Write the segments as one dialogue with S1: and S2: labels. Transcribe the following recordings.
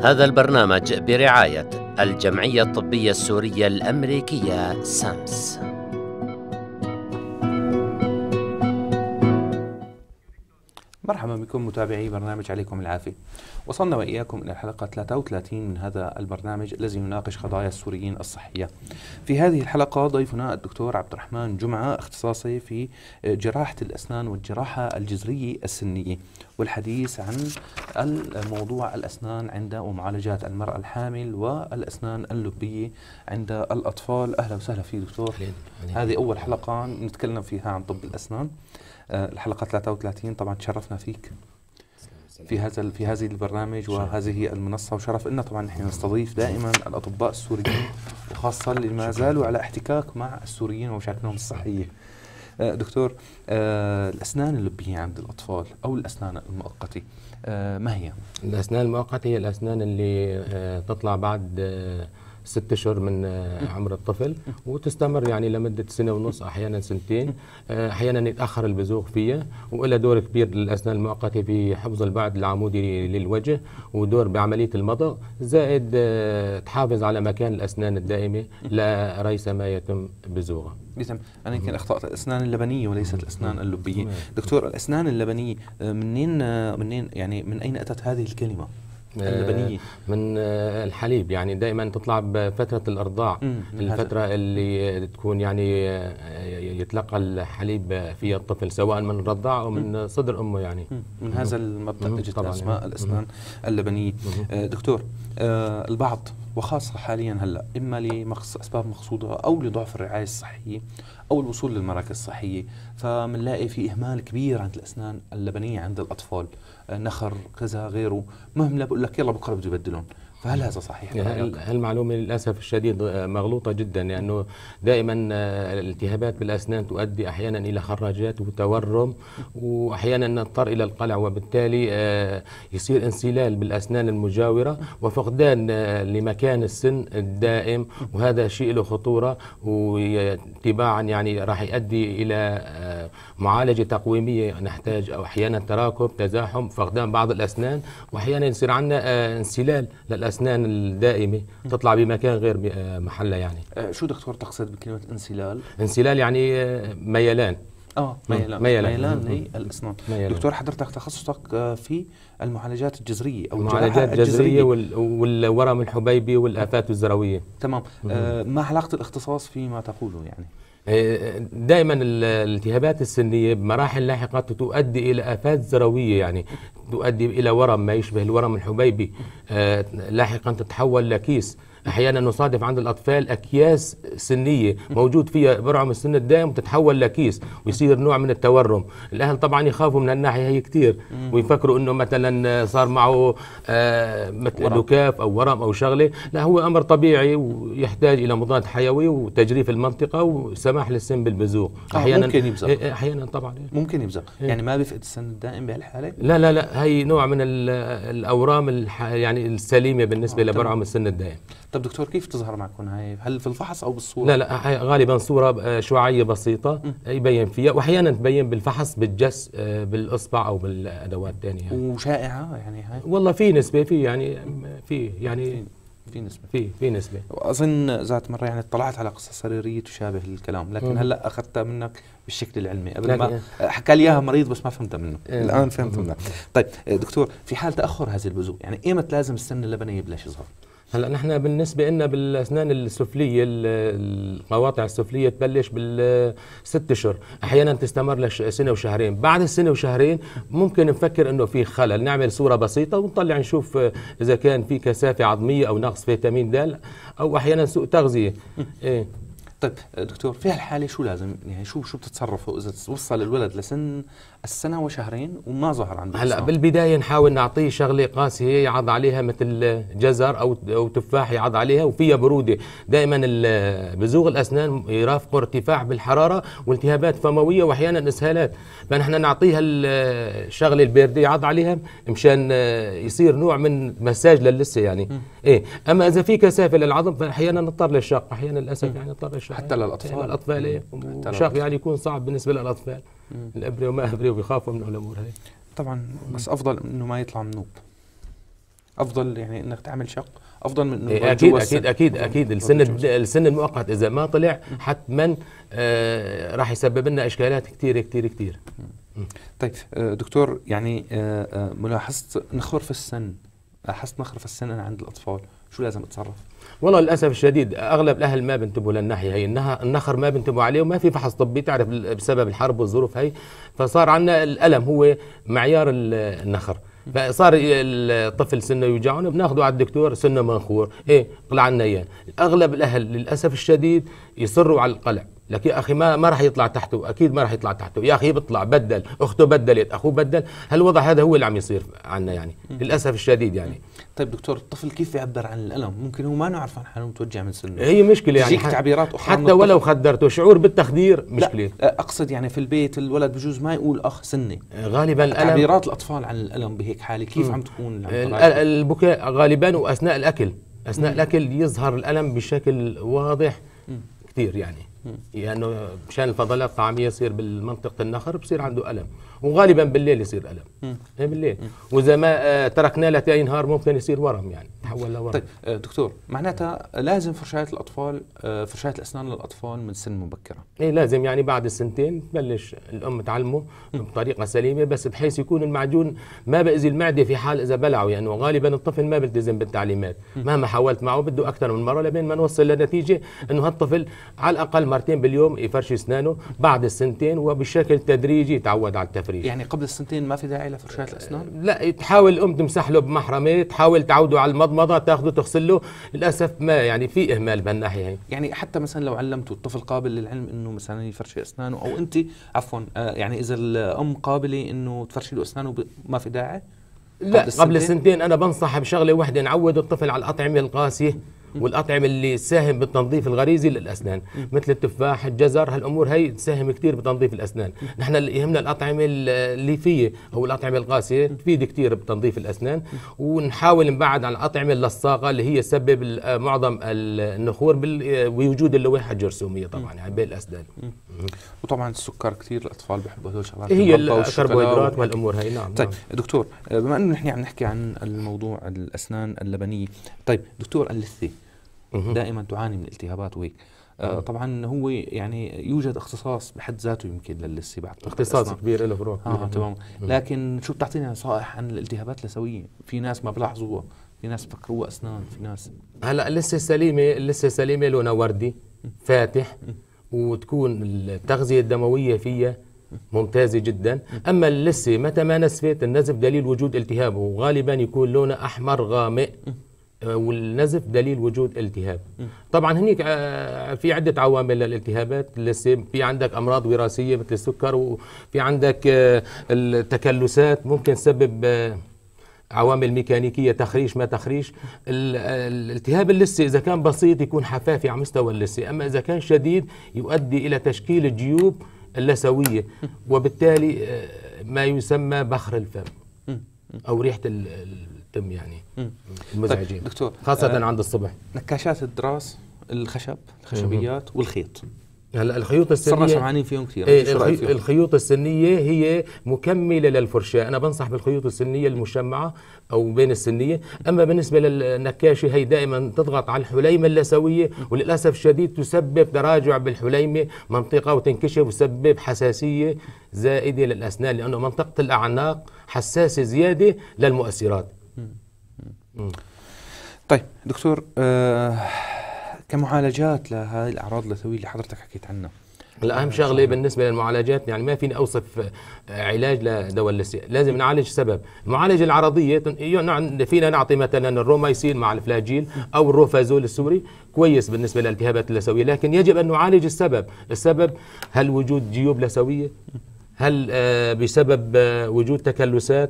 S1: هذا البرنامج برعاية الجمعية الطبية السورية الأمريكية سامس.
S2: مرحبا بكم متابعي برنامج عليكم العافية. وصلنا وإياكم إلى الحلقة 33 من هذا البرنامج الذي يناقش قضايا السوريين الصحية. في هذه الحلقة ضيفنا الدكتور عبد الرحمن جمعة، اختصاصي في جراحة الأسنان والجراحة الجذرية السنية، والحديث عن الموضوع الأسنان عند ومعالجات المرأة الحامل والأسنان اللبية عند الأطفال. أهلا وسهلا فيك دكتور. هذه أول حلقة نتكلم فيها عن طب الأسنان، الحلقة 33. طبعا تشرفنا فيك في هذه البرنامج وهذه المنصة، وشرف لنا طبعا نحن نستضيف دائما الأطباء السوريين، وخاصة اللي ما زالوا على احتكاك مع السوريين ومشاكلهم الصحية. دكتور، الأسنان اللبية عند الأطفال أو الأسنان المؤقتة ما هي؟
S3: الأسنان المؤقتة هي الأسنان اللي تطلع بعد 6 أشهر من عمر الطفل، وتستمر يعني لمدة سنة ونص، أحيانا سنتين، أحيانا يتأخر البزوغ فيها، وإلى دور كبير للأسنان المؤقتة في حفظ البعد العمودي للوجه، ودور بعملية المضغ، زائد تحافظ على مكان الأسنان الدائمة لا ريس ما يتم بزوغها.
S2: أنا يمكن أخطأت، الأسنان اللبنية وليست الأسنان اللبية. دكتور، الأسنان اللبنية منين يعني من أين أتت هذه الكلمة؟ اللبنية
S3: من الحليب، يعني دائما تطلع بفترة الإرضاع، الفترة اللي تكون يعني يتلقى الحليب فيها الطفل، سواء من الرضاعة أو من صدر أمه. يعني
S2: من هذا المبدأ اجت أسماء الأسنان اللبنية. دكتور، البعض وخاصة حاليا هلا إما لأسباب مقصودة أو لضعف الرعاية الصحية أو الوصول للمراكز الصحية، فمنلاقي في إهمال كبير عند الأسنان اللبنية عند الأطفال، نخر كذا غيره، مهم لا بقول لك يلا بكره بده يبدلون. فهل هذا صحيح؟
S3: هالمعلومة للأسف الشديد مغلوطة جدا، لأنه يعني دائما الالتهابات بالأسنان تؤدي أحيانا إلى خراجات وتورم، وأحيانا نضطر إلى القلع، وبالتالي يصير انسلال بالأسنان المجاورة وفقدان لمكان السن الدائم، وهذا شيء له خطورة، وتباعا يعني راح يؤدي إلى معالجة تقويمية، نحتاج أو أحيانا تراكب، تزاحم، فقدان بعض الأسنان، وأحيانا يصير عندنا انسلال للأسنان الدائمة تطلع بمكان غير محلها. يعني
S2: شو دكتور تقصد بكلمة انسلال؟
S3: انسلال يعني ميلان.
S2: ميلان للأسنان. دكتور، حضرتك تخصصك في المعالجات الجذرية أو
S3: المعالجات الجذرية والورم الحبيبي والآفات الزروية.
S2: تمام. ما علاقة الاختصاص فيما تقوله؟ يعني
S3: دائما الالتهابات السنية بمراحل لاحقة تؤدي إلى آفات زروية، يعني تؤدي إلى ورم ما يشبه الورم الحبيبي، لاحقا تتحول لكيس. أحيانا نصادف عند الأطفال أكياس سنية موجود فيها برعم السن الدائم وتتحول لكيس، ويصير نوع من التورم. الأهل طبعا يخافوا من الناحية هي كتير، ويفكروا أنه مثلا صار معه مثل لكاف أو ورم أو شغلة. لا، هو أمر طبيعي ويحتاج إلى مضاد حيوي وتجريف المنطقة وسماح للسن بالبزوغ.
S2: أحيانا ممكن يبزغ،
S3: أحيانا طبعا
S2: ممكن يبزغ. يعني ما بيفقد السن الدائم بهالحالة؟
S3: لا، هي نوع من الأورام يعني السليمة بالنسبة لبرعم السن الدائم.
S2: طب دكتور، كيف تظهر معكم هاي؟ هل في الفحص او بالصوره؟
S3: لا، غالبا صوره شعاعيه بسيطه يبين فيها، واحيانا تبين بالفحص بالجس بالاصبع او بالادوات الثانيه. يعني
S2: وشائعه يعني هاي؟
S3: والله في نسبه، في نسبه.
S2: واظن ذات مره يعني اطلعت على قصه سريريه تشابه الكلام، لكن هلا اخذتها منك بالشكل العلمي. قبل ما حكى لي اياها مريض بس ما فهمتها منه. الان فهمت منك. طيب دكتور، في حال تاخر هذه البزوغ، يعني ايمت لازم السن اللبني يبلش يظهر؟
S3: هلا نحن بالنسبة لنا بالأسنان السفلية، القواطع السفلية تبلش بال6 أشهر، أحيانا تستمر لسنة وشهرين. بعد السنة وشهرين ممكن نفكر إنه في خلل، نعمل صورة بسيطة ونطلع نشوف إذا كان في كثافة عظمية أو نقص فيتامين د، أو أحيانا سوء تغذية. إيه.
S2: طيب دكتور، في هالحالة شو لازم يعني شو بتتصرفوا إذا وصل الولد لسن السنة وشهرين وما ظهر عنده؟
S3: هلا بالبداية نحاول نعطيه شغلة قاسية يعض عليها، مثل جزر أو تفاح يعض عليها وفيها برودة. دائما بزوغ الأسنان يرافقه ارتفاع بالحرارة والتهابات فموية وأحيانا إسهالات، فنحن نعطيها الشغلة الباردة يعض عليها مشان يصير نوع من مساج للثة يعني. إيه. أما إذا في كثافة للعظم فأحيانا نضطر للشق، أحيانا للأسف يعني نضطر للشق
S2: حتى للأطفال.
S3: إيه. وشق يعني يكون صعب بالنسبة للأطفال، الأبرة وما أبرة وبيخافوا من الأمور هاي.
S2: طبعا بس أفضل إنه ما يطلع منوب. افضل يعني انك تعمل شق افضل من انه
S3: اكيد السن المؤقت اذا ما طلع حتما راح يسبب لنا اشكالات كثير كثير كثير.
S2: طيب دكتور، يعني ملاحظة نخر في السن، لاحظت نخر في السن أنا عند الأطفال، شو لازم أتصرف؟
S3: والله للاسف الشديد اغلب الاهل ما بنتبهوا للناحيه هي، النخر ما بنتبهوا عليه وما في فحص طبي تعرف بسبب الحرب والظروف هي، فصار عندنا الالم هو معيار النخر، فصار الطفل سنه يوجعنا بناخذه على الدكتور سنه منخور، طلع لنا اياه. اغلب الاهل للاسف الشديد يصروا على القلع، لك يا اخي ما راح يطلع تحته، اكيد ما راح يطلع تحته، يا اخي بيطلع بدل، اخته بدلت، اخوه بدل، هالوضع هذا هو اللي عم يصير عنا يعني للاسف الشديد يعني.
S2: طيب دكتور، الطفل كيف يعبر عن الالم؟ ممكن هو ما نعرف عن حاله متوجع من سنه،
S3: هي مشكله يعني
S2: تعبيرات اخرى
S3: حتى ولو خدرته شعور بالتخدير مشكله.
S2: لا اقصد يعني في البيت الولد بجوز ما يقول اخ سنه،
S3: غالبا
S2: تعبيرات الاطفال عن الالم بهيك حاله كيف عم تكون؟
S3: البكاء غالبا، واثناء الاكل، اثناء الاكل يظهر الالم بشكل واضح كثير يعني، لانه مشان الفضلات الطعاميه يصير بالمنطقه النخر بصير عنده الم، وغالبا بالليل يصير الم بالليل، واذا ما تركناه لتاني نهار ممكن يصير ورم يعني تحول لورم.
S2: طيب دكتور، معناتها لازم فرشاة الاطفال، فرشاة الاسنان للاطفال من سن مبكره؟
S3: ايه لازم، يعني بعد السنتين تبلش الام تعلمه بطريقه سليمه، بس بحيث يكون المعجون ما بأذي المعده في حال اذا بلعه، يعني غالبا الطفل ما بيلتزم بالتعليمات، مهما حاولت معه بده اكثر من مره لبين ما نوصل لنتيجه انه هالطفل على الاقل مرتين باليوم يفرش اسنانه بعد السنتين، وبشكل تدريجي يتعود على التفريش.
S2: يعني قبل السنتين ما في داعي لفرشاة الاسنان؟
S3: لا، تحاول الام تمسح له بمحرمه، تحاول تعوده على المضمضه، تاخذه تغسل له، للاسف ما يعني في اهمال بهالناحيه هي.
S2: يعني حتى مثلا لو علمته الطفل قابل للعلم انه مثلا يفرش اسنانه، او انت عفوا يعني اذا الام قابله انه تفرشي له اسنانه ما في داعي؟
S3: لا، قبل السنتين انا بنصح بشغله واحده، نعود الطفل على الاطعمه القاسيه والاطعمه اللي تساهم بالتنظيف الغريزي للاسنان، مثل التفاح، الجزر، هالامور هي تساهم كثير بتنظيف الاسنان. نحن اللي يهمنا الاطعمه الليفيه او الاطعمه القاسيه، تفيد كثير بتنظيف الاسنان، ونحاول نبعد عن الاطعمه اللصاقه اللي هي تسبب معظم النخور بوجود اللويحه الجرثوميه طبعا يعني بين الاسنان.
S2: وطبعا السكر كثير الاطفال بحبوا هدول الشغلات،
S3: هي الكربوهيدرات والامور هي. نعم.
S2: طيب دكتور، بما انه نحن عم نحكي عن الموضوع الاسنان اللبنيه، طيب دكتور، اللثه دائما تعاني من التهابات وهيك، طبعا هو يعني يوجد اختصاص بحد ذاته يمكن للثه بعد
S3: اختصاص كبير له فروع
S2: تمام، لكن شو بتعطينا نصائح عن الالتهابات اللثويه؟ في ناس ما بلاحظوها، في ناس بفكروها اسنان، في ناس
S3: هلا اللثه السليمه لونها وردي فاتح، وتكون التغذيه الدمويه فيها ممتازه جدا. اما اللثه متى ما نزفت، النزف دليل وجود التهاب، وغالبا يكون لونها احمر غامق، والنزف دليل وجود التهاب. طبعا هنيك في عده عوامل للالتهابات اللثه، في عندك امراض وراثيه مثل السكر، وفي عندك التكلسات ممكن تسبب عوامل ميكانيكيه، تخريش ما تخريش. الالتهاب اللثه اذا كان بسيط يكون حفافي على مستوى اللثه، اما اذا كان شديد يؤدي الى تشكيل الجيوب اللثويه، وبالتالي ما يسمى بخر الفم او ريحه التم يعني المزعجين.
S2: طيب دكتور،
S3: خاصه عند الصبح.
S2: نكاشات الدراس، الخشبيات والخيط،
S3: هلا الخيوط السنيه
S2: صرنا سمعانين فيهم كثير.
S3: الخيوط السنيه هي مكمله للفرشاه، انا بنصح بالخيوط السنيه المشمعه او بين السنيه. اما بالنسبه للنكاشه هي دائما تضغط على الحليمه اللثويه، وللاسف الشديد تسبب تراجع بالحليمه منطقه وتنكشف، وتسبب حساسيه زائده للاسنان، لانه منطقه الاعناق حساسه زياده للمؤثرات.
S2: طيب دكتور، كمعالجات لهذه الاعراض اللثويه اللي حضرتك حكيت عنها،
S3: الأهم شغلة بالنسبة للمعالجات، يعني ما فيني أوصف علاج لدواء اللثة، لازم نعالج سبب. المعالجة العرضية فينا نعطي مثلا الرومايسين مع الفلاجيل أو الروفازول السوري، كويس بالنسبة للالتهابات اللثوية، لكن يجب أن نعالج السبب. هل وجود جيوب لثوية؟ هل بسبب وجود تكلسات؟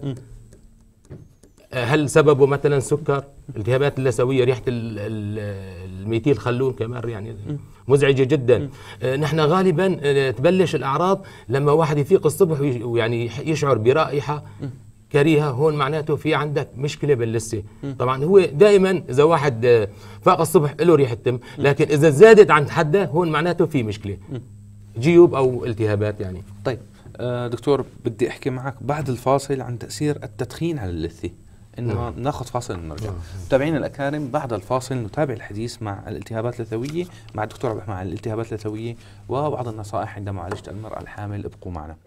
S3: هل سببه مثلا سكر؟ الالتهابات اللثويه ريحه الميثيل خلون كمان يعني مزعجه جدا. نحن غالبا تبلش الاعراض لما واحد يفيق الصبح ويعني يشعر برائحه كريهه، هون معناته في عندك مشكله باللثه. طبعا هو دائما اذا واحد فاق الصبح له ريحه تم، لكن اذا زادت عن حدها هون معناته في مشكله، جيوب او التهابات يعني.
S2: طيب دكتور، بدي احكي معك بعد الفاصل عن تاثير التدخين على اللثه. انما ناخذ فاصل ونرجع. متابعينا الاكارم، بعد الفاصل نتابع الحديث مع الالتهابات اللثويه مع الدكتور عبد الرحمن عن الالتهابات اللثويه وبعض النصائح عند معالجه المراه الحامل. ابقوا معنا.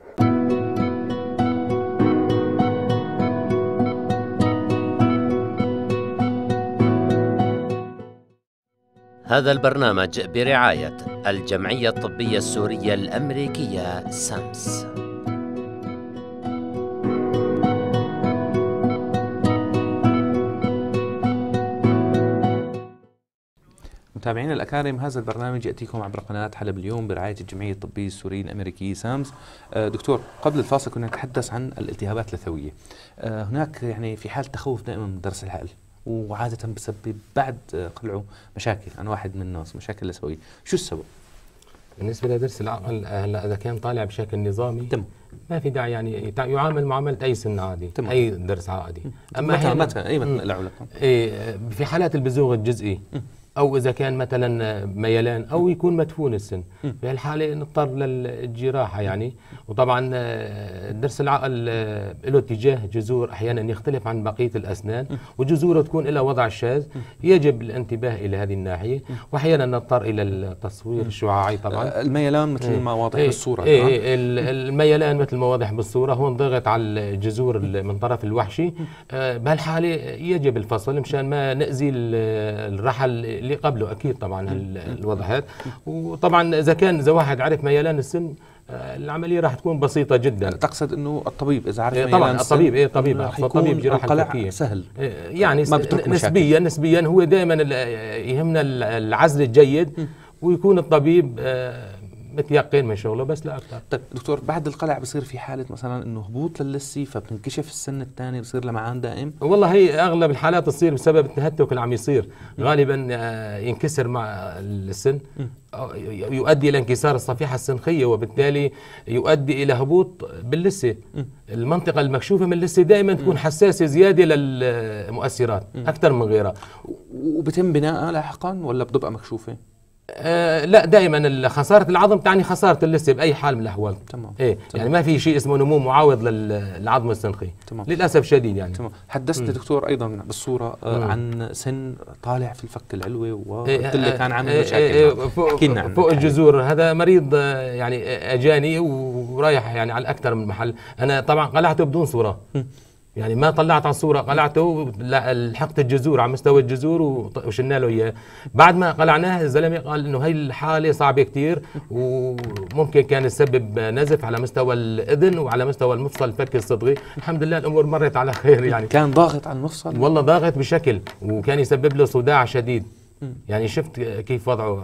S1: هذا البرنامج برعاية الجمعية الطبية السورية الأمريكية سامس.
S2: متابعينا الأكارم، هذا البرنامج يأتيكم عبر قناة حلب اليوم برعاية الجمعية الطبية السورية الأمريكية سامس. دكتور، قبل الفاصل كنا نتحدث عن الالتهابات اللثوية. هناك يعني في حال تخوف دائما من ضرس العقل، وعادة بسبب بعد قلعه مشاكل عن واحد من الناس، مشاكل لثوية. شو السبب؟
S3: بالنسبة لضرس العقل هلا إذا كان طالع بشكل نظامي
S2: تم
S3: ما في داعي، يعني يعامل معاملة أي سن عادي،
S2: تم.
S3: أي ضرس عادي.
S2: أما متى أي نقلعوا لكم؟
S3: في حالات البزوغ الجزئي أو إذا كان مثلا ميلان أو يكون مدفون السن، في هالحالة نضطر للجراحة يعني. وطبعا ضرس العقل له اتجاه جذور أحيانا يختلف عن بقية الأسنان، وجذوره تكون لها وضع شاذ، يجب الانتباه إلى هذه الناحية. وأحيانا نضطر إلى التصوير الشعاعي. طبعا
S2: الميلان مثل ما واضح بالصورة.
S3: الميلان مثل ما واضح بالصورة هون ضغط على الجذور من طرف الوحشي. بهالحالة يجب الفصل مشان ما نأذي الرحل اللي قبله. اكيد طبعا الوضع هذا. وطبعا اذا واحد عرف ميلان السن العمليه راح تكون بسيطه جدا.
S2: تقصد انه الطبيب اذا عرف ميلان
S3: طبعا الطبيب طبيب جراحه
S2: القلع سهل
S3: يعني نسبيا هو دائما يهمنا العزل الجيد ويكون الطبيب متيقن من شغله بس لا اكثر.
S2: طيب دكتور، بعد القلع بصير في حاله مثلا انه هبوط للثه فبتنكشف السن الثاني، بصير لمعان دائم؟
S3: والله هي اغلب الحالات تصير بسبب التهتك اللي عم يصير. غالبا ينكسر مع السن، يؤدي الى انكسار الصفيحه السنخيه وبالتالي يؤدي الى هبوط باللثه. المنطقه المكشوفه من اللثه دائما تكون حساسه زياده للمؤثرات اكثر من غيرها.
S2: وبتم بناءها لاحقا ولا بتبقى مكشوفه؟
S3: لا، دائما خساره العظم تعني خساره اللثه باي حال من الاحوال.
S2: تمام.
S3: يعني ما في شيء اسمه نمو معاوض للعظم السنخي.
S2: تمام.
S3: للاسف شديد يعني.
S2: تمام. حدثت دكتور ايضا بالصوره عن سن طالع في الفك العلوي وقلت لي كان عامل مشاكل.
S3: فوق الجذور. هذا مريض يعني اجاني ورايح يعني على اكثر من محل. انا طبعا قلعته بدون صوره، يعني ما طلعت على الصورة، قلعته لحقت الجذور على مستوى الجذور وشلنا له اياه. بعد ما قلعناه الزلمه قال انه هي الحالة صعبة كثير وممكن كان يسبب نزف على مستوى الاذن وعلى مستوى المفصل الفك الصدغي. الحمد لله الامور مرت على خير يعني.
S2: كان ضاغط على المفصل؟
S3: والله ضاغط بشكل، وكان يسبب له صداع شديد. يعني شفت كيف وضعه،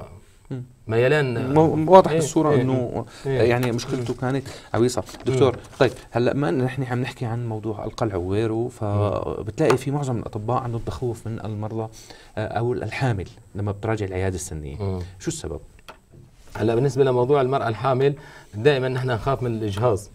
S3: ميلان
S2: واضح بالصورة انه يعني مشكلته كانت عويصة. دكتور، طيب هلا ما نحن عم نحكي عن موضوع القلع وغيره، فبتلاقي في معظم الاطباء عندهم تخوف من المرضى او الحامل لما بتراجع العيادة السنية. شو السبب؟
S3: هلا بالنسبة لموضوع المرأة الحامل دائما نحن نخاف من الإجهاض.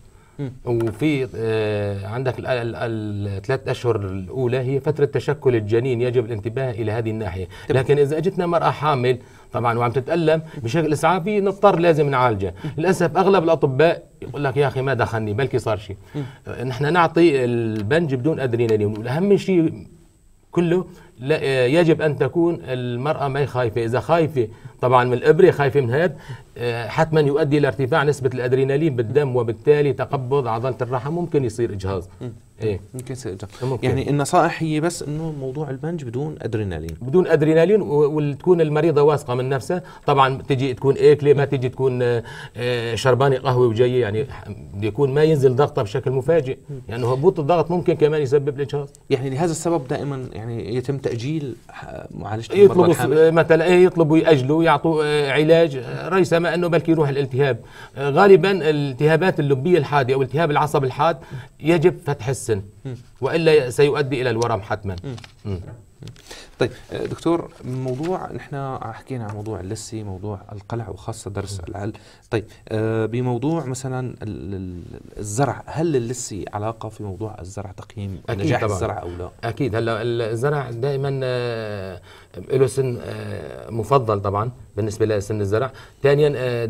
S3: وفي عندك الثلاث أشهر الأولى هي فترة تشكل الجنين، يجب الانتباه إلى هذه الناحية. لكن إذا أجتنا مرأة حامل طبعا وعم تتألم بشكل إسعافي نضطر لازم نعالجها. للأسف أغلب الأطباء يقول لك يا أخي ما دخلني بلكي صار شيء. نحن نعطي البنج بدون أدرينالين. والأهم شيء كله لا، يجب أن تكون المرأة ما خايفة. إذا خايفة طبعا من الإبرة، خايفة من هذا، حتما يؤدي إلى ارتفاع نسبة الأدرينالين بالدم وبالتالي تقبض عضلة الرحم، ممكن يصير إجهاض.
S2: ممكن يصير إجهاض. يعني النصائح هي بس إنه موضوع البنج بدون أدرينالين،
S3: بدون أدرينالين، وتكون المريضة واثقة من نفسها. طبعا تجي تكون أكلة، ما تجي تكون شربانة قهوة وجاية، يعني بده يكون ما ينزل ضغطها بشكل مفاجئ، يعني هبوط الضغط ممكن كمان يسبب الإجهاض.
S2: يعني لهذا السبب دائما يعني يتم تأجيل معالجة المرضى الحامل.
S3: مثلا يطلبوا يأجلوا، يعطوا علاج ريثما انه بلكي يروح الالتهاب. غالبا الالتهابات اللبيه الحاده او التهاب العصب الحاد يجب فتح السن والا سيؤدي الى الورم حتما.
S2: طيب دكتور، موضوع نحن حكينا عن موضوع اللثه، موضوع القلع وخاصه ضرس العقل. طيب بموضوع مثلا الزرع، هل اللثه علاقه في موضوع الزرع، تقييم نجاح الزرع او لا؟
S3: اكيد. هلا الزرع دائما له سن مفضل طبعا بالنسبه لسن الزرع. ثانيا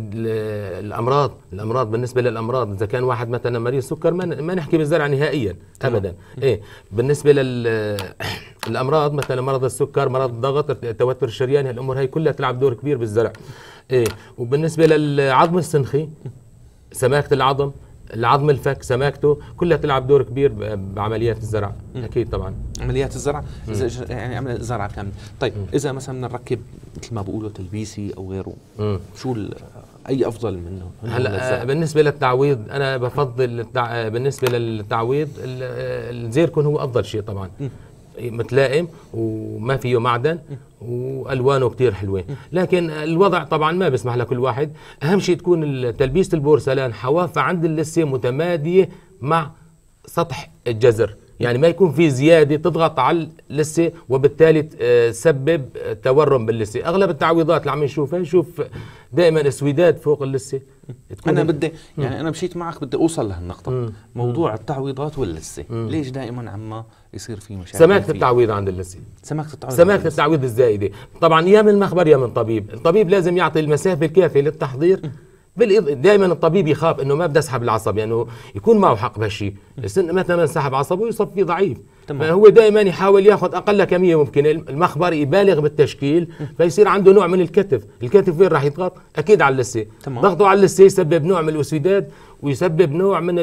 S3: الامراض بالنسبه للامراض، اذا كان واحد مثلا مريض سكر ما نحكي بالزرع نهائيا ابدا. بالنسبه للامراض مثلا مرض السكر، مرض الضغط، التوتر الشرياني، الامور هي كلها تلعب دور كبير بالزرع. وبالنسبه للعظم السنخي، سماكه العظم الفك، سماكته كلها تلعب دور كبير بعمليات الزرع. اكيد طبعا
S2: عمليات الزرع، يعني عمل زرع كامل. طيب اذا مثلا بدنا نركب مثل ما بقولوا تلبيسي او غيره، شو اي افضل منه؟
S3: هلا بالنسبه للتعويض انا بفضل بالنسبه للتعويض الزيركون هو افضل شيء طبعا، متلائم وما فيه معدن والوانه كتير حلوه. لكن الوضع طبعا ما بيسمح لكل واحد. اهم شيء تكون تلبيسه البورسلان حوافه عند اللثه متماديه مع سطح الجذر، يعني ما يكون في زياده تضغط على اللثه وبالتالي تسبب تورم باللثه. اغلب التعويضات اللي عم نشوف دائما اسوداد فوق اللثه.
S2: انا بدي يعني انا مشيت معك، بدي اوصل لهالنقطه. موضوع التعويضات واللثه ليش دائما عم يصير في مشاكل؟
S3: سماكه التعويض عند اللثه، سماكه التعويض الزائده طبعا يا من المخبر يا من طبيب. الطبيب لازم يعطي المسافه الكافيه للتحضير. دائما الطبيب يخاف انه ما بدي اسحب العصب، يعني يكون معه حق بهالشيء. مثلا سحب عصبه ويصب فيه ضعيف، فهو دائما يحاول ياخذ اقل كميه ممكن. المخبر يبالغ بالتشكيل فيصير عنده نوع من الكتف وين راح يضغط؟ اكيد على اللثه. ضغطه على اللثه يسبب نوع من الاسوداد ويسبب نوع من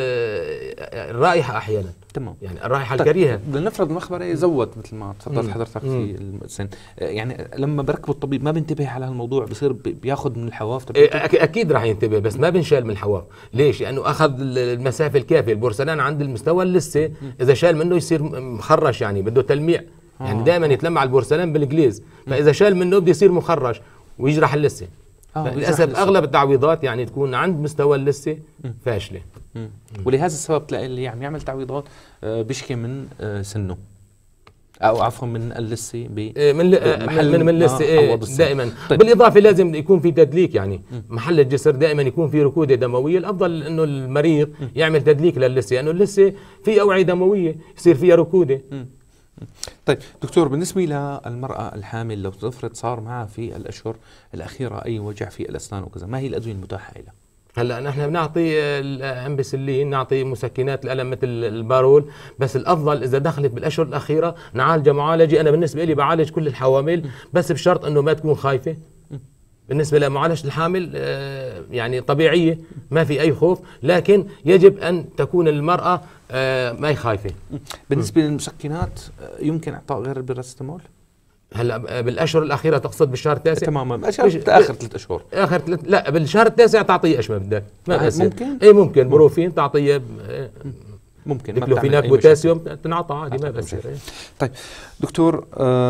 S3: الرائحه احيانا.
S2: تمام،
S3: يعني الرائحه الكريهه.
S2: لنفرض المخبر يزود مثل ما تفضلت حضرتك في السن، يعني لما بركبه الطبيب ما بينتبه على هالموضوع، بصير بياخذ من الحواف
S3: اكيد راح ينتبه، بس ما بنشال من الحواف. ليش؟ لانه اخذ المسافه الكافيه. البورسلان عند المستوى اللثه اذا شال منه يصير مخرش، يعني بده تلميع. يعني دائما يتلمع البورسلان بالجليز، فاذا شال منه بده يصير مخرش ويجرح اللثه. للاسف اغلب التعويضات يعني تكون عند مستوى اللثه فاشله.
S2: ولهذا السبب تلاقي اللي عم يعمل تعويضات بيشكي من سنه، او عفوا من اللثه
S3: من اللثه دائما. طيب. بالاضافه لازم يكون في تدليك، يعني محل الجسر دائما يكون في ركوده دمويه. الافضل انه المريض يعمل تدليك للثه، لانه اللثه في اوعيه دمويه يصير فيها ركوده.
S2: طيب دكتور، بالنسبه للمراه الحامل لو تفرض صار معها في الاشهر الاخيره اي وجع في الاسنان وكذا، ما هي الادويه المتاحه لها؟
S3: هلا نحن بنعطي الامبسلين، نعطي مسكنات الالم مثل البارول، بس الافضل اذا دخلت بالاشهر الاخيره نعالجها معالجه. انا بالنسبه لي بعالج كل الحوامل، بس بشرط انه ما تكون خايفه. بالنسبه لمعالجه الحامل يعني طبيعيه، ما في اي خوف، لكن يجب ان تكون المراه ما هي خايفه.
S2: بالنسبه للمسكنات يمكن اعطاء غير الباراسيتامول؟
S3: هلا بالاشهر الاخيره تقصد بالشهر التاسع؟
S2: تماما، اخر 3 اشهر.
S3: لا بالشهر التاسع تعطيه ايش ما بدك.
S2: ممكن؟
S3: اي ممكن، بروفين تعطيه،
S2: ممكن
S3: ديكلوفيناك بوتاسيوم تنعطى عادي، ما بصير.
S2: طيب دكتور،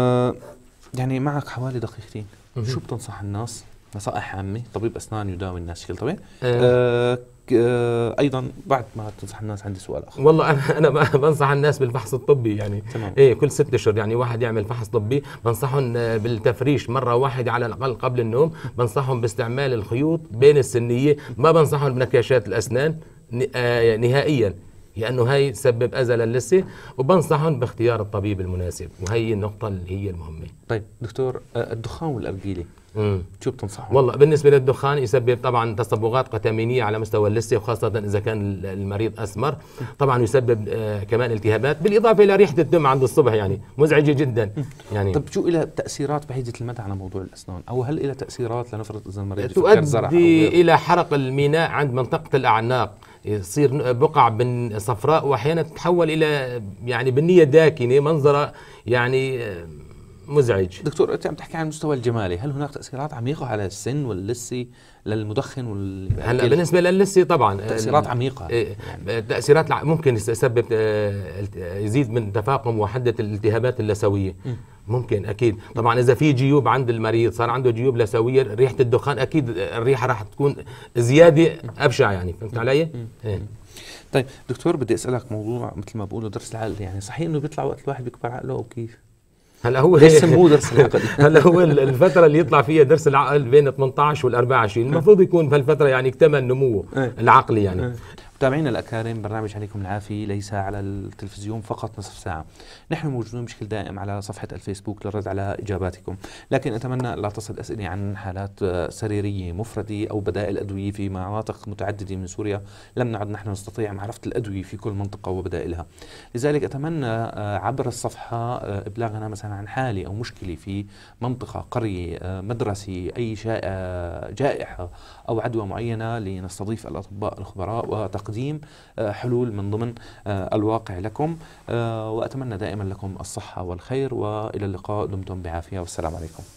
S2: يعني معك حوالي دقيقتين، شو بتنصح الناس؟ نصائح عامة، طبيب أسنان يداوي الناس بشكل طبيعي. أيضا بعد ما تنصح الناس عندي سؤال آخر.
S3: والله أنا بنصح الناس بالفحص الطبي، يعني
S2: تمام.
S3: كل 6 أشهر يعني واحد يعمل فحص طبي. بنصحهم بالتفريش مرة واحدة على الأقل قبل النوم. بنصحهم باستعمال الخيوط بين السنية. ما بنصحهم بنكاشات الأسنان نهائيا، لأنه هي تسبب أذى للثة. وبنصحهم باختيار الطبيب المناسب، وهي النقطة اللي هي المهمة.
S2: طيب دكتور، الدخان والأرجيلة شو بتنصحهم؟
S3: والله بالنسبة للدخان يسبب طبعا تصبغات قتامينية على مستوى اللثة، وخاصة إذا كان المريض أسمر. طبعا يسبب كمان التهابات، بالإضافة إلى ريحة الدم عند الصبح، يعني مزعجة جدا. يعني
S2: طب شو إلى تأثيرات بعيدة المدى على موضوع الأسنان؟ أو هل إلى تأثيرات لنفرض إذا المريض يفكر زرع؟
S3: تؤدي إلى حرق الميناء عند منطقة الأعناق، يصير بقع صفراء، وأحيانا تتحول إلى يعني بنية داكنة، منظرة يعني مزعج.
S2: دكتور، انت عم تحكي عن المستوى الجمالي، هل هناك تاثيرات عميقه على السن واللثه للمدخن
S3: هلا بالنسبه للثه طبعا
S2: تاثيرات عميقه،
S3: يعني تاثيرات ممكن يسبب يزيد من تفاقم وحده الالتهابات اللثويه. ممكن اكيد. طبعا اذا في جيوب عند المريض، صار عنده جيوب لثويه، ريحه الدخان اكيد الريحه راح تكون زياده ابشع، يعني فهمت علي؟
S2: طيب دكتور، بدي اسالك موضوع مثل ما بقولوا درس العقل، يعني صحيح انه بيطلع وقت الواحد بيكبر عقله او كيف؟
S3: هلا هو
S2: ليش سموه درس العقل؟
S3: هلا هو الفترة اللي يطلع فيها درس العقل بين 18 وال 24، المفروض يكون بهالفترة يعني اكتمل نموه العقلي يعني.
S2: متابعينا الأكارم، برنامج عليكم العافية ليس على التلفزيون فقط نصف ساعة. نحن موجودون بشكل دائم على صفحة الفيسبوك للرد على إجاباتكم، لكن أتمنى لا تصل أسئلة عن حالات سريرية مفردة أو بدائل أدوية في مناطق متعددة من سوريا. لم نعد نحن نستطيع معرفة الأدوية في كل منطقة وبدائلها، لذلك أتمنى عبر الصفحة إبلاغنا مثلا عن حالة أو مشكلة في منطقة، قرية، مدرسة، أي جائحة أو عدوى معينة، لنستضيف الأطباء الخبراء وتقديم حلول من ضمن الواقع لكم. وأتمنى دائما لكم الصحة والخير، وإلى اللقاء، دمتم بعافية، والسلام عليكم.